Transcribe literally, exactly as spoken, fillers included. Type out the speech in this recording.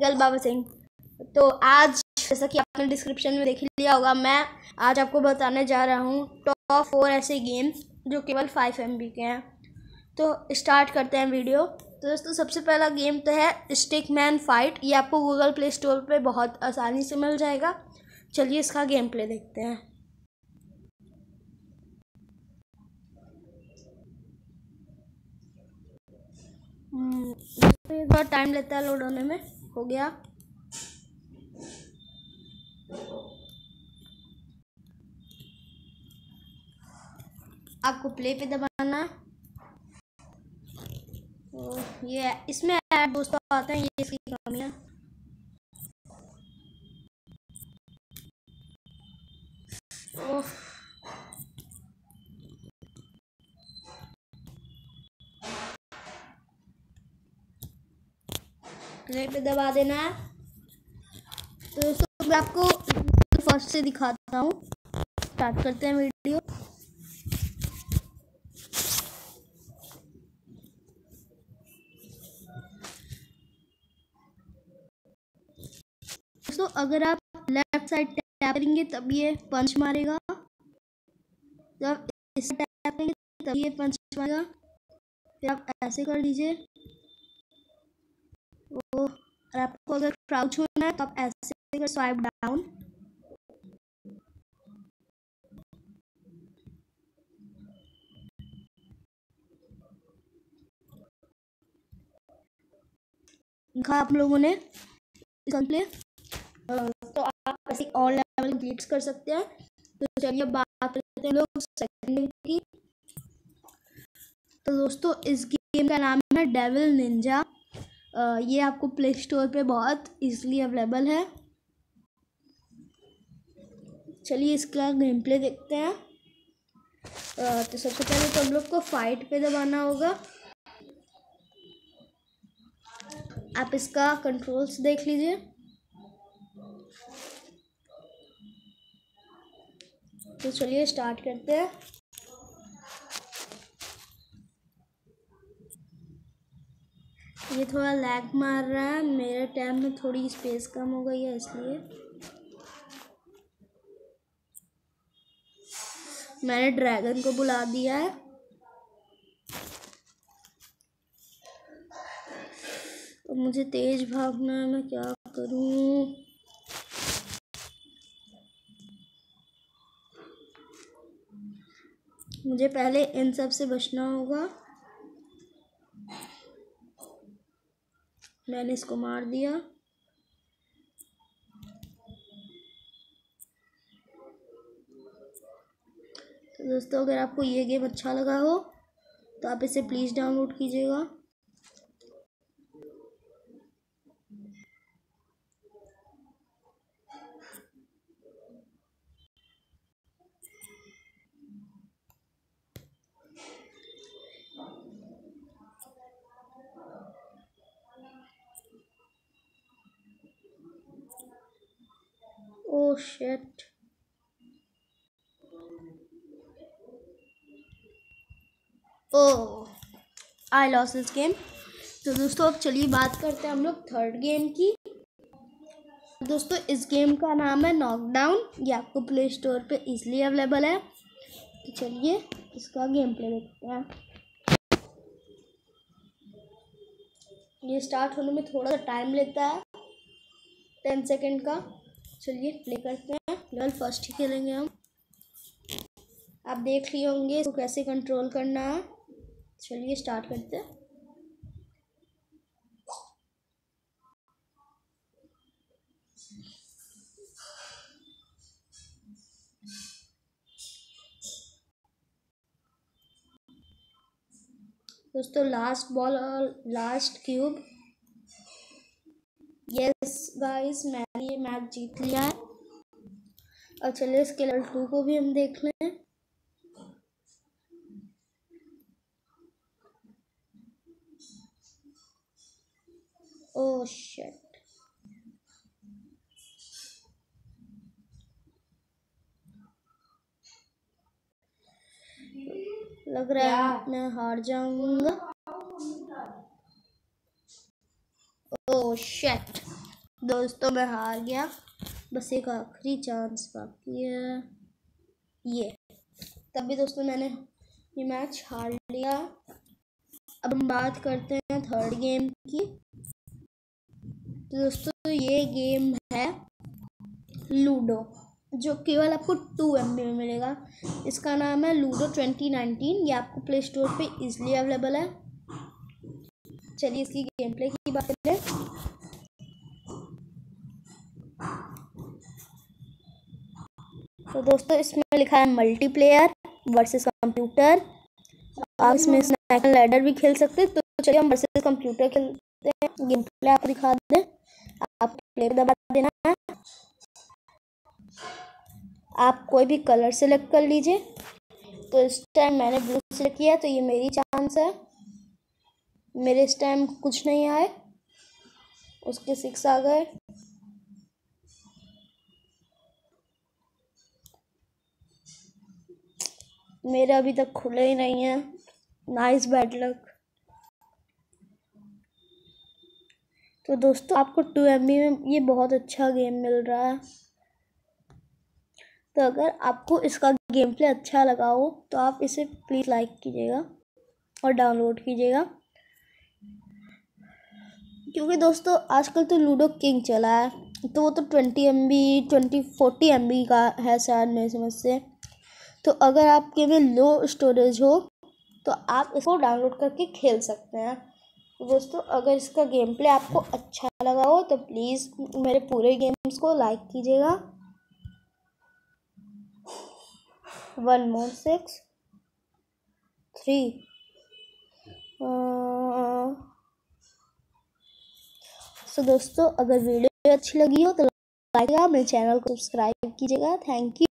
Typical बाबा सिंह। तो आज जैसा कि आपने डिस्क्रिप्शन में देख लिया होगा, मैं आज आपको बताने जा रहा हूँ टॉप फोर ऐसे गेम जो केवल फाइव एम बी के हैं। तो स्टार्ट करते हैं वीडियो। तो दोस्तों सबसे पहला गेम तो है स्टिकमैन फाइट। ये आपको गूगल प्ले स्टोर पे बहुत आसानी से मिल जाएगा। चलिए इसका गेम प्ले देखते हैं। दोस्तों थोड़ा टाइम लेता है लोड होने में। हो गया। आपको प्ले पे दबाना है। तो ये इसमें ऐड दोस्तों आते हैं, ये इसकी कमी है। प्ले पे दबा देना है। तो दोस्तों मैं आपको फर्स्ट से दिखाता हूँ। स्टार्ट करते हैं वीडियो। दोस्तों अगर आप लेफ्ट साइड टैप करेंगे तब ये पंच मारेगा, जब इस टैप करेंगे तब ये पंच मारेगा। फिर आप ऐसे कर दीजिए। वो और आपको अगर क्राउच होना है तो आप ऐसे कर स्वाइप डाउन। देखा आप लोगों ने प्ले। तो आप ऐसे ऑल लेवल कंप्लीट कर सकते हैं। तो चलिए बात करते हैं लोग सेकंड गेम की। तो दोस्तों इस गेम का नाम है डेविल निंजा। ये आपको प्ले स्टोर पे बहुत इजीली अवेलेबल है। चलिए इसका गेम प्ले देखते हैं। तो सबसे पहले तो हम लोग को फाइट पे दबाना होगा। आप इसका कंट्रोल्स देख लीजिए। तो चलिए स्टार्ट करते हैं। ये थोड़ा लैग मार रहा है, मेरे टैब में थोड़ी स्पेस कम हो गई है इसलिए। मैंने ड्रैगन को बुला दिया है। अब मुझे तेज भागना है, मैं क्या करूं? मुझे पहले इन सब से बचना होगा। मैंने इसको मार दिया। तो दोस्तों अगर आपको ये गेम अच्छा लगा हो तो आप इसे प्लीज़ डाउनलोड कीजिएगा। Oh shit. Oh I lost this game. तो दोस्तों अब चलिए बात करते हैं हम लोग थर्ड गेम की। दोस्तों इस गेम का नाम है नॉकडाउन। ये आपको प्ले स्टोर पे इजीली अवेलेबल है। तो चलिए इसका गेम प्ले देखते हैं। ये स्टार्ट होने में थोड़ा सा टाइम लेता है, टेन सेकेंड का। चलिए प्ले करते हैं। लेवल फर्स्ट ही खेलेंगे हम। आप देख लिए होंगे इसको कैसे कंट्रोल करना है। चलिए स्टार्ट करते हैं। दोस्तों लास्ट बॉल और लास्ट क्यूब। यस गाइस, मैंने ये मैच जीत लिया है। और चलिए इसके लेवल टू को भी हम देख लें। Oh shit. लग रहा है मैं हार जाऊंगा। Oh shit. दोस्तों मैं हार गया, बस एक आखिरी चांस बाकी है ये। तभी दोस्तों मैंने ये मैच हार लिया। अब हम बात करते हैं थर्ड गेम की। तो दोस्तों ये गेम है लूडो, जो केवल आपको टू एम बी में मिलेगा। इसका नाम है लूडो ट्वेंटी नाइनटीन। ये आपको प्ले स्टोर पे इजीली अवेलेबल है। चलिए इसकी गेम प्ले की बात करें। तो दोस्तों इसमें लिखा है मल्टीप्लेयर वर्सेस कंप्यूटर। आप इसमें स्नैक एंड लैडर भी खेल सकते हैं। तो चलिए हम वर्सेस कंप्यूटर खेलते हैं। गेम प्ले आपको दिखा दें, आप प्ले दबा देना है। आप कोई भी कलर सेलेक्ट कर लीजिए। तो इस टाइम मैंने ब्लू सेलेक्ट किया, तो ये मेरी चांस है। मेरे इस टाइम कुछ नहीं आए, उसके सिक्स आ गए। मेरे अभी तक खुले ही नहीं है। Nice bad luck. तो दोस्तों आपको टू एम बी में ये बहुत अच्छा गेम मिल रहा है। तो अगर आपको इसका गेम प्ले अच्छा लगा हो तो आप इसे प्लीज़ लाइक कीजिएगा और डाउनलोड कीजिएगा, क्योंकि दोस्तों आजकल तो लूडो किंग चला है। तो वो तो twenty M B twenty forty M B का है शायद मेरी समझ से। तो अगर आपके में लो स्टोरेज हो तो आप इसको डाउनलोड करके खेल सकते हैं। तो दोस्तों अगर इसका गेम प्ले आपको अच्छा लगा हो तो प्लीज़ मेरे पूरे गेम्स को लाइक कीजिएगा। One more six three so दोस्तों अगर वीडियो अच्छी लगी हो तो लाइक कीजिएगा, मेरे चैनल को सब्सक्राइब कीजिएगा। Thank you.